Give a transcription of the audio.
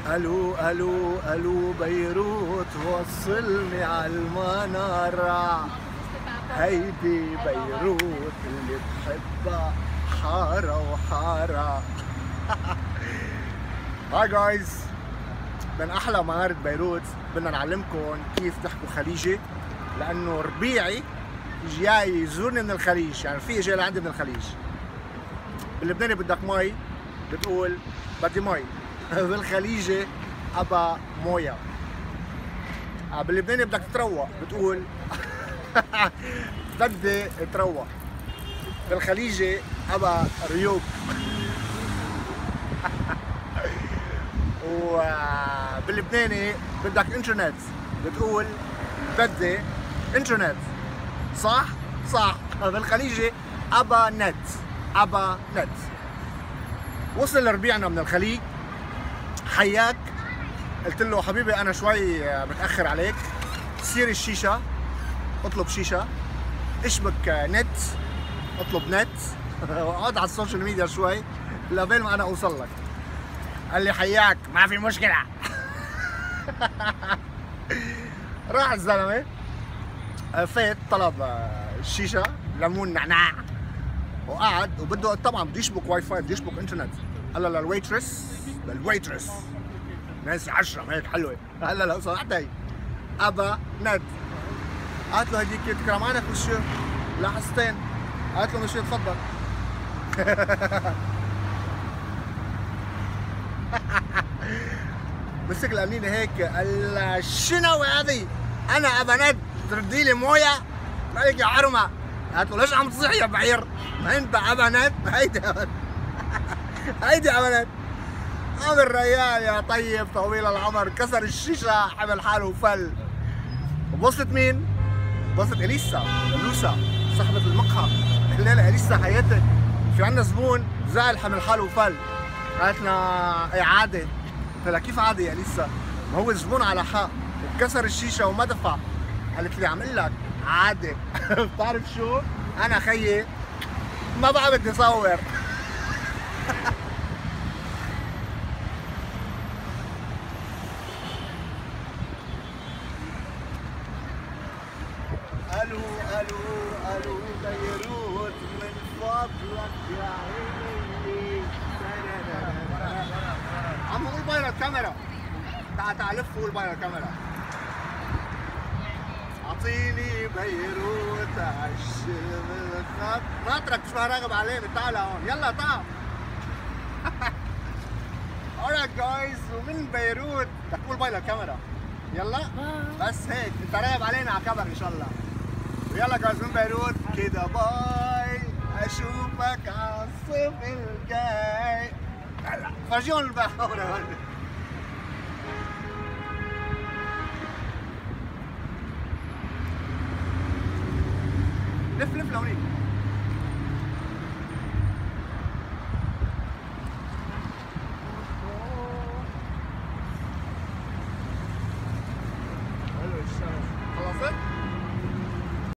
الو الو الو بيروت وصلني على المنارة، هيدي بيروت اللي بحبها حارة وحارة. هاي جايز، من احلى منارة بيروت. بدنا نعلمكم كيف تحكوا خليجي، لانه ربيعي جاي يزورني من الخليج، يعني في جاي لعندي من الخليج. باللبناني بدك مي بتقول بدي مي، بالخليجي ابا مويه. باللبناني بدك تتروق بتقول بدي اتروق. بالخليجي ابا ريوق. وباللبناني بدك انترنت بتقول بدي انترنت. صح؟ صح. بالخليجي ابا نت، ابا نت. وصل ربيعنا من الخليج، حياك. قلت له حبيبي انا شوي متاخر عليك، سير الشيشه اطلب شيشه، اشبك نت اطلب نت، واقعد على السوشيال ميديا شوي لبين ما انا اوصل لك. قال لي حياك ما في مشكله. راح الزلمه فات طلب الشيشه ليمون نعناع، وقعد وبده طبعا بده يشبك واي فاي، بده يشبك انترنت. قال للويترس ناس 10 هيك حلوه، هلا لو سمحت هي ابا نت. قالت له هديك كرمانك وشو؟ لحظتين. قالت له مشي تفضل. مسك الامينه هيك قال لها شنو هذه؟ انا ابا نت تردي لي مويه؟ مالك يا حرمه؟ قالت له ليش عم تصيح يا بعير؟ ما انت ابا نت؟ هيدي هيدي ابا نت. قام الريال يا طيب طويل العمر كسر الشيشه، حمل حاله وفل. وبوصلت مين؟ وصلت اليسا صاحبة المقهى. الليله اليسا حياتي في عندنا زبون زعل حمل حاله وفل. قالت لنا ايه عادي؟ قلت لها كيف عادي يا اليسا؟ ما هو زبون على حق وكسر الشيشه وما دفع. قالت لي عم اقول لك عادي. بتعرف شو؟ انا خيي ما بقى بدي صور. الو بيروت من فضلك يا عيني. عم قول باي للكاميرا، تعال لف قول باي للكاميرا. اعطيني بيروت عالشم الخط. ناطرك مش راغب عليه، تعال هون يلا تعال. alright جايز، ومن بيروت بدك تقول باي للكاميرا. يلا بس هيك انت راغب علينا على كبر ان شاء الله. ويلا جايز من بيروت كده باي، اشوفك على الصيف الجاي. هلا فرجيهم البحورة. لف لونيك.